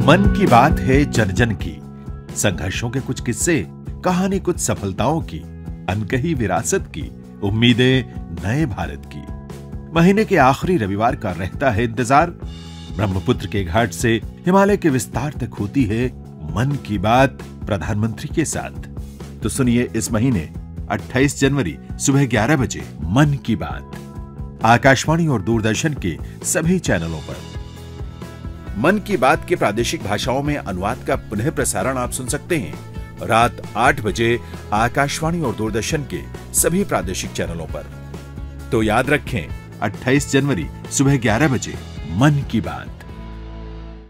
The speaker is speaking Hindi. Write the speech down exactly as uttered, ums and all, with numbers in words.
मन की बात है जन जन की, संघर्षों के कुछ किस्से, कहानी कुछ सफलताओं की, अनकही विरासत की, उम्मीदें नए भारत की। महीने के आखिरी रविवार का रहता है इंतजार। ब्रह्मपुत्र के घाट से हिमालय के विस्तार तक होती है मन की बात प्रधानमंत्री के साथ। तो सुनिए इस महीने अट्ठाईस जनवरी सुबह ग्यारह बजे मन की बात आकाशवाणी और दूरदर्शन के सभी चैनलों पर। मन की बात के प्रादेशिक भाषाओं में अनुवाद का पुनः प्रसारण आप सुन सकते हैं रात आठ बजे आकाशवाणी और दूरदर्शन के सभी प्रादेशिक चैनलों पर। तो याद रखें, अट्ठाईस जनवरी सुबह ग्यारह बजे मन की बात।